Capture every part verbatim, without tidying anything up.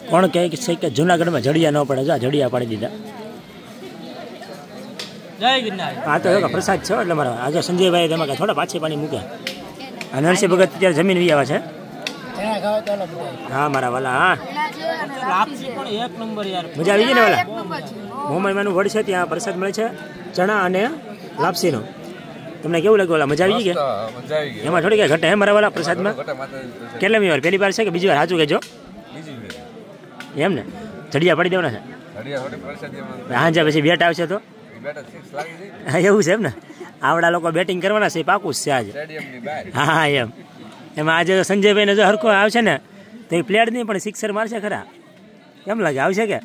કોણ કહે છે કે જુનાગઢમાં જડિયા ન પડે? જો જડિયા પાડી દીધા. આ તો પ્રસાદ છે એટલે મારા આજે સંજયભાઈ તેમાં થોડા પાછી પાણી મૂકે. અને નરસિંહ ભગત અત્યારે જમીન વી આવે છે. હા મારા વાલા. હા મજા આવી ગઈ ને વાલા. મોમાઈમાનું વડ છે ત્યાં પ્રસાદ મળે છે ચણા અને લાપસીનો. તમને કેવું લાગ્યું વાલા? મજા આવી ગઈ કે એમાં થોડી કઈ ઘટે હે મારા વાલા પ્રસાદમાં? કેટલામી વાર? પહેલી વાર છે કે બીજી વાર? સાચું કહેજો. એમ ને જડિયા પાડી દેવાના છે. હા જા પછી બેટ આવશે તો એવું છે એમ ને. આવડા લોકો બેટિંગ કરવાના છે પાકું જ છે આજે. હા એમ. એમાં આજે સંજયભાઈને જો હરખો આવશે ને તો એ પ્લેયર નહીં પણ સિક્સર મારશે ખરા. કેમ લાગે? આવશે કે?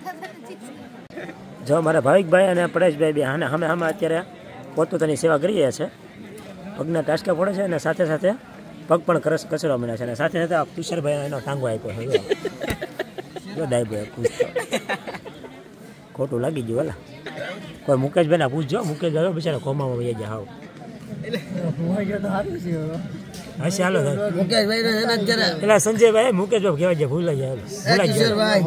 જો મારા ભાવિકભાઈ અને પરેશભાઈ બે હા અમે અમે અત્યારે પોતપોતાની સેવા કરી રહ્યા છે. પગના ટાસકા પડે છે અને સાથે સાથે પગ પણ કરસ કચરવા મળ્યા છે. અને સાથે સાથે તુષારભાઈ એનો ટાંગો આપ્યો છે. જો દાઈભાઈ પૂછતો ખોટું લાગી ગયું વાલા. કોઈ મુકેશભાઈ ના પૂછજો. મુકેશભાઈ બિચારા કોમામાં વહી જાય. હાવ હશે હાલો પેલા સંજયભાઈ મુકેશભાઈ કહેવાય છે ભૂલાઈ જાય. ભૂલાઈ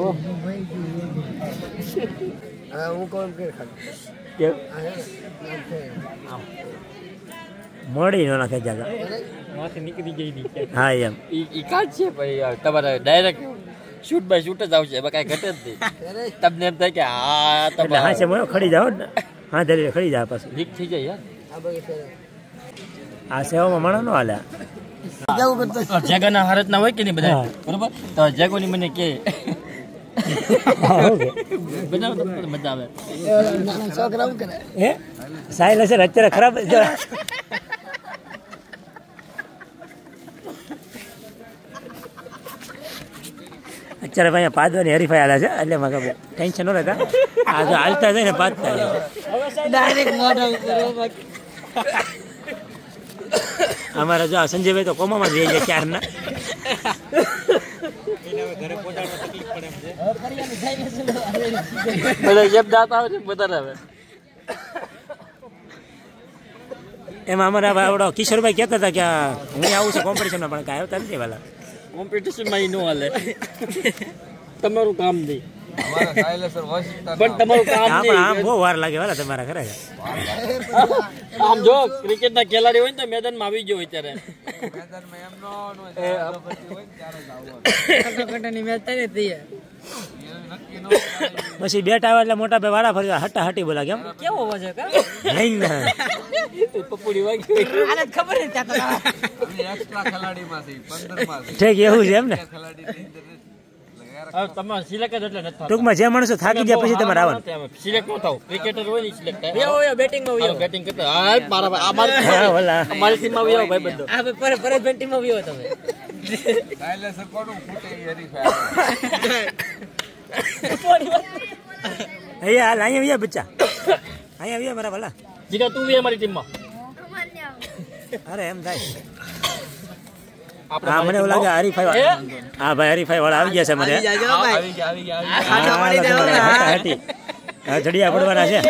મોડી નો નાખે જાગા નીકળી ગઈ. હા એમ છે ભાઈ. તમારે ડાયરેક્ટ શૂટ બાય શૂટ જ આવશે. એમાં કઈ ઘટે જ નહીં. તમને એમ થાય કે હા તમે હા છે ખડી જાઓ ને. હા ધરી ખડી જાવ પાછું લીક થઈ જાય યાર. આ સેવામાં માણસ નો હાલે. જગાના હારત ના હોય કે નહીં બધા બરોબર. તો જગોની મને કે મજા આવે. સાહેલ છે અત્યારે ખરાબ. અત્યારે ભાઈ પાદવાની હરીફાઈ હાલે છે એટલે મારે ટેન્શન ન રહેતા. આ જો હાલતા જાય ને પાદતા અમારા જો સંજયભાઈ તો કોમામાં જ રહી જાય ક્યારના. એમાં અમારા આવડો કિશોરભાઈ કહેતા હતા કે હું આવું છું કોમ્પિટિશનમાં પણ કાંઈ આવતા નથી વાલા. કોમ્પિટિશનમાં ન હાલે. તમારું કામ નહીં પણ તમારું કામ નહીં. આમ બહુ વાર લાગે વાલા તમારા ખરેખર. આમ જો ક્રિકેટ ના ખેલાડી હોય ને તો મેદાનમાં આવી ગયો અત્યારે. પછી બેટ આવે એટલે મોટા ભાઈ વાળા ફરી હટા હટી બોલા. કેમ કેવો અવાજ નહીં ના પપુડી વાગી ખબર ઠીક એવું છે એમ ને. ટૂંકમાં જે માણસો થાકી ગયા પછી તમારે આવવાનું. સિલેક્ટ ન થાવ ક્રિકેટર હોય ને સિલેક્ટ થાય. બેટિંગમાં આવ્યો બેટિંગ કરતા હા મારા અમારી ટીમમાં આવ્યો ભાઈ બધો. આ પર પર બેટિંગમાં આવ્યો તમે. સાયલેન્સર કોનું ફૂટે હરીફા. અહીંયા હાલ અહીંયા આવ્યા બચ્ચા. અહીંયા આવ્યા મારા ભલા. જીગા તું બી અમારી ટીમમાં. અરે એમ થાય. હા મને એવું લાગે હરીફાઈ. હા ભાઈ હરીફાઈ વાળા આવી ગયા છે મને. જડિયા પડવાના છે.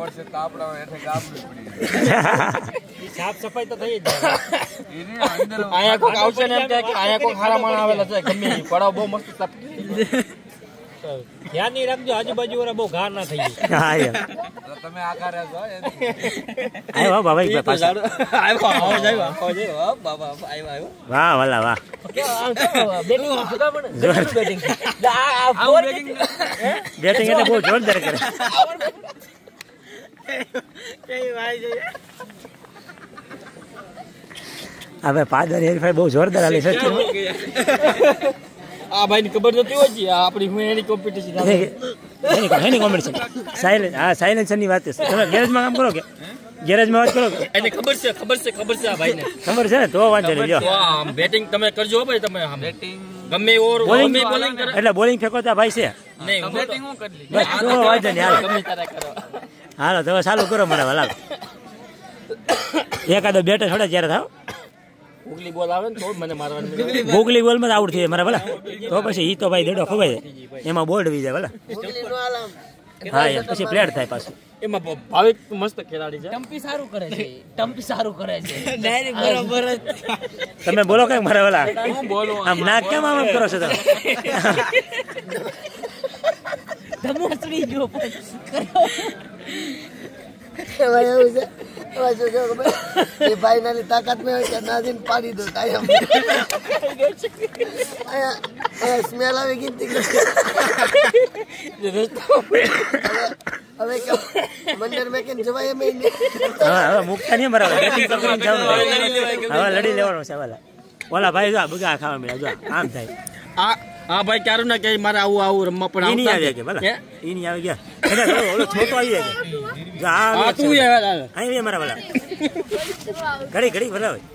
સાફ સફાઈ તો થઈ જ જાય. આયા કોક આવશે ને એમ કે આયા કોક હારા માણા આવેલા છે ગમે પડાવ બહુ મસ્ત સાફ. ધ્યાન નહીં રાખજો આજુબાજુ વાળા બહુ ઘાર ના થઈ જાય. તમે આકાર રહેજો. આવ્યો બાબા પાછા આવ્યો આવો જાય આવો જાય બાબા આવ્યો આવ્યો. વાહ વાલા વાહ. બેટિંગ બેટિંગ બેટિંગ એટલે બહુ જોરદાર કરે. હવે પાદર હેરફાઈ બહુ જોરદાર હાલી છે. આ ભાઈ ની ખબર નથી હોય છે આપણી હું એની કોમ્પિટિશન એની કોમ્પિટિશન સાયલેન્સ. હા સાયલેન્સર ની વાત છે. તમે ગેરેજમાં કામ કરો કે ગેરેજમાં વાત કરો કે એને ખબર છે ખબર છે ખબર છે આ ભાઈને ખબર છે ને તો વાંધો નહીં. જો બેટિંગ તમે કરજો ભાઈ. તમે બેટિંગ ગમે ઓવર બોલિંગ એટલે બોલિંગ ફેંકો તો ભાઈ છે નહીં બેટિંગ હું કરી લે બસ તો વાંધો નહીં. હાલો ગમે તારે કરો. હાલો તમે ચાલુ કરો મારા વાલા. એકાદો બેટ થોડા જ્યારે થાવ ગોગલી બોલ આવે ને તો મને મારવાની. ગોગલી બોલ માં આઉટ થઈ મારા ભલા તો પછી ઈ તો ભાઈ દેડો ખવાય એમાં બોર્ડ વી જાય ભલા. હા એમ પછી પ્લેટ થાય પાછું એમાં ભાવિક મસ્ત ખેલાડી છે ટમ્પી સારું કરે છે ટમ્પી સારું કરે છે ડાયરેક્ટ બરોબર જ તમે બોલો કઈ મારા વાલા હું બોલું આમ નાક કેમ આમ કરો છો તમે ધમોસડી ગયો ભાઈ એવું છે એવા શું કહો ખબર એ ભાઈ નાની તાકાત મેં હોય કે નાજીને પાડી દો કાયમ અહીંયા સ્મેલ આવી ગઈ હતી હવે કે મંદિર મેં કેમ જવાય એમ નહીં હા હવે મુકતા નહીં મારા બેટિંગ તો કરીને જાવ હવે લડી લેવાનો છે વાલા ઓલા ભાઈ જો બગા ખાવા મળ્યા જો આમ થાય આ હા ભાઈ ક્યારું ના કે મારે આવું આવું રમવા પણ ઈ નહીં આવી કે ભલા ઈ નહીં આવી ગયા એટલે ઓલો છોટો આવી ગયા જો આ તું આવ્યા અહીં મારા વાલા ઘડી ઘડી ભલા હોય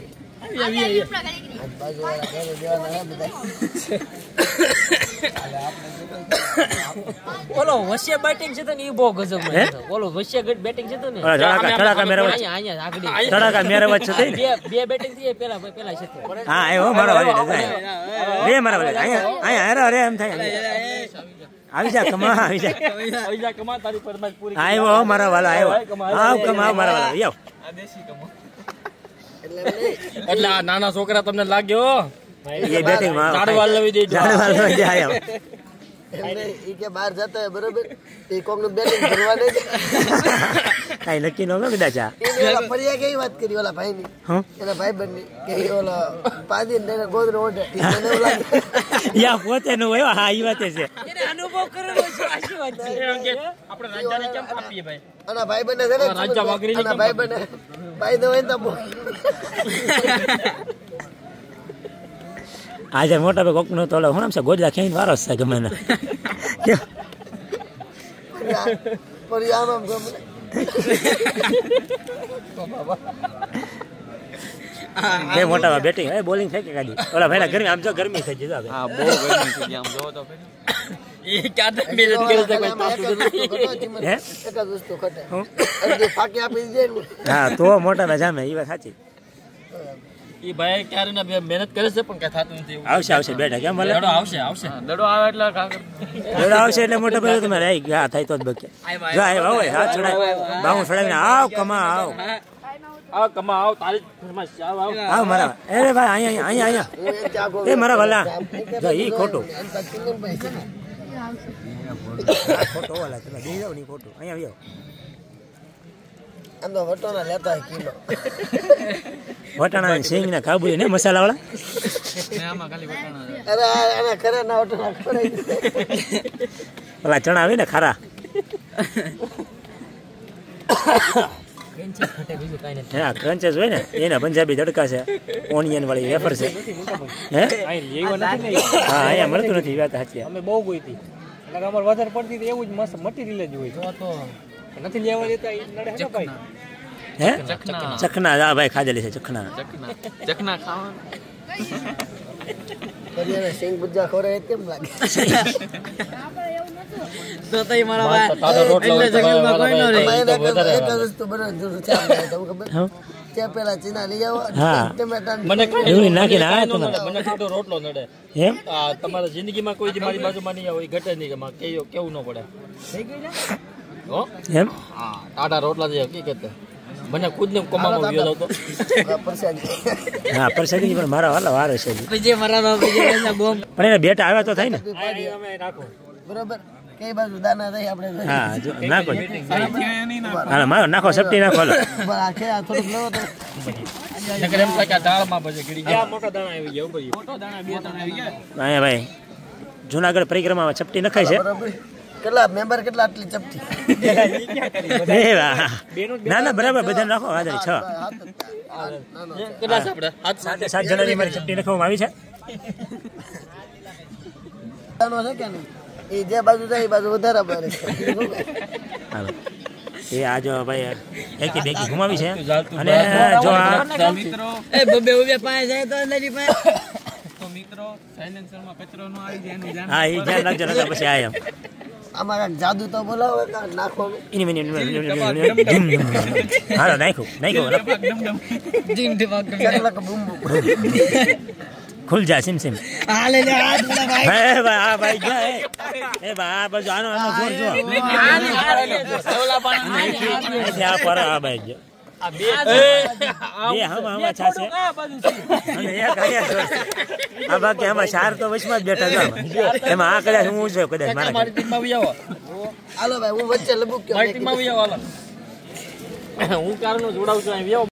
ઓલો વચ્ચે બેટિંગ છે તો ને ઈ બહુ ગજબ છે ઓલો વચ્ચે બેટિંગ છે તો ને તડાકા તડાકા મેરા વચ્ચે અહીંયા આગળ તડાકા મેરા વચ્ચે થઈ બે બે બેટિંગ થી પેલા પેલા છે હા આવ્યો મારો વાલી બે મારા વાલી અહીંયા અહીંયા અરે અરે એમ થાય આવી જા કમા આવી જા આવી જા કમા તારી ફરમાઈશ પૂરી આવ્યો મારા વાલા આવ્યો આવ કમા મારા વાલા આવ આ દેશી કમા એટલે આ નાના છોકરા તમને લાગ્યો એ બેટિંગ માં ઝાડવાલ લવી દેજો ઝાડવાલ લવી દે આવ્યો એટલે ઈ કે બહાર જતો હોય બરોબર એ કોકનું બેટિંગ ભરવા દે કઈ નક્કી ન હોય કદાચ આ ઓલા ફરિયા કેવી વાત કરી ઓલા ભાઈની એના ભાઈ બનની કે ઓલા પાદી ને ગોદરો ઓઢે મને એવું લાગે યા પોતે નું હોય હા ઈ વાત છે એને અનુભવ કરેલો છે આશી વાત છે આપણે રાજાને કેમ આપીએ ભાઈ આના ભાઈ બને છે ને રાજા વાગરી આના ભાઈ બને ભાઈ દો હોય તો આજે મોટા ભાઈ કોક નો તો હું નામ છે ગોજલા ખેઈને વારો છે ગમે ને પર આમ આમ ગમે બે મોટા ભાઈ બેટિંગ હે બોલિંગ થઈ કે ગાડી ઓલા ભાઈના ગરમી આમ જો ગરમી થઈ જજો હા બહુ ગરમી થઈ ગઈ આમ જોવો તો એ ક્યાં તક મેરેજ કરે છે કોઈ તાતું હે એક જ વસ્તુ ખટે અડધી ફાકી આપી દે ને હા તો મોટા ના જામે ઈ વાત સાચી ઈ ભાઈ ક્યારે ના મહેનત કરે છે પણ કઈ થાતું નથી આવશે આવશે બેઠા કેમ ભલે દડો આવશે આવશે દડો આવે એટલે દડો આવશે એટલે મોટા ભાઈ તમારે આઈ ગયા થાય તો જ બકે જો આવ્યો હોય હાથ છોડાય બાહું છોડાવીને આવ કમા આવ આવ કમા આવ તારી ફરમાઈશ આવ આવ આવ મારા અરે ભાઈ અહીંયા અહીંયા અહીંયા એ મારા વાલા જો ઈ ખોટું ફોટો વાલા તમે દઈ જાવ ની ફોટો અહીંયા આવ્યો આમ તો વટોના લેતા કિલો વટાણા સિંગ ના કાબુલી ને મસાલા વાળા મે આમાં ખાલી વટાણા અરે આના ખરે ના વટોના ખરાઈ ઓલા ચણા આવે ને ખારા હા ક્રંચેસ હોય ને એના પંજાબી તડકા છે ઓનિયન વાળી વેફર છે હે હા અહીંયા મળતું નથી વાત સાચી અમે બહુ ગઈ હતી એટલે અમાર વધારે પડતી તો એવું જ મસ્ત મટીરિયલ જ હોય તો નથી લેવા દેતા ઈ નડે હે ભાઈ હે ચખના હા ભાઈ ખાધેલી છે ચખના ચકના ચકના ખાવા પરિયાના સિંગ ભુજા ખોરાય કેમ લાગે તો તઈ મારા ભાઈ તાજો રોટલો એટલે જંગલમાં કોઈ ન રહે એક જ વસ્તુ બનાવવાની જરૂર છે આપણે તમને ખબર ચા પેલા ચીના લઈ આવો ટમેટા મને એવું નાખીને આ તમારે મને થોડો રોટલો નડે એમ આ તમારા જિંદગીમાં કોઈ મારી બાજુમાં નહીં આવે ઘટે નહીં કે માં કેવું કેવું ન પડે થઈ ગઈ ને હો એમ હા ટાટા રોટલા જે હકીકત મને ખુદને કમામાં વ્યો હતો હા પરસાદી પણ મારા વાલા વારો છે જે મારા બાપ જે બોમ્બ પણ એને બેટા આવ્યા તો થાય ને અમે રાખો બરોબર કઈ બાજુ દાના દઈ આપણે હા જો નાખો હાલો મારો નાખો સપટી નાખો હાલો આખે આ થોડુંક લો તો નકર એમ થાય કે આ દાળમાં ભજે ગળી ગયા મોટા દાણા આવી ગયા ભાઈ મોટો દાણા બે ત્રણ આવી ગયા અહીંયા ભાઈ જુનાગઢ પરિક્રમામાં ચપટી નખાય છે બરોબર કેટલા મેમ્બર કેટલા આટલી ચપટી એ વાહ. ના ના બરાબર બધા નાખો વાદળી છ કેટલા છે આપણે સાત સાત જણાની મારી ચપટી નાખવામાં આવી છે આનો છે કે નહીં એ જે બાજુ જાય એ બાજુ વધારે બરે હાલો એ આ જો ભાઈ એકી બેકી ઘુમાવી છે અને જો આ મિત્રો એ બબે ઉબે પાય જાય તો નદી પાય તો મિત્રો સાયલેન્સરમાં કચરો ન આવી જાય એનું ધ્યાન હા એ ધ્યાન રાખજો નકર પછી આ એમ આમાં કાંઈક જાદુ તો બોલાવો કા નાખો ઇની મિની હાલો નાખ્યું નાખ્યું જીમ દિમાગ કેટલાક બૂમ બૂમ ખુલ જા સિમ સિમ હાલે લે હાથ બોલા ભાઈ હે ભાઈ આ ભાઈ જો એ બા આ બાજુ આનો આનો જોર જો આની હાર લે જો ઓલા પણ અહીંથી આ પર આ બાજુ આ બે બે હમ હમ છાશે આ બાજુ છે અને એક અહીંયા જોર આ બાકી આમાં ચાર તો વચમાં જ બેઠા છે એમાં આ કદાચ હું છે કદાચ મારા મારી ટીમમાં આવી આવો હાલો ભાઈ હું વચ્ચે લબુક મારી ટીમમાં આવી આવો હાલો હું કારનો જોડાવ છું અહીં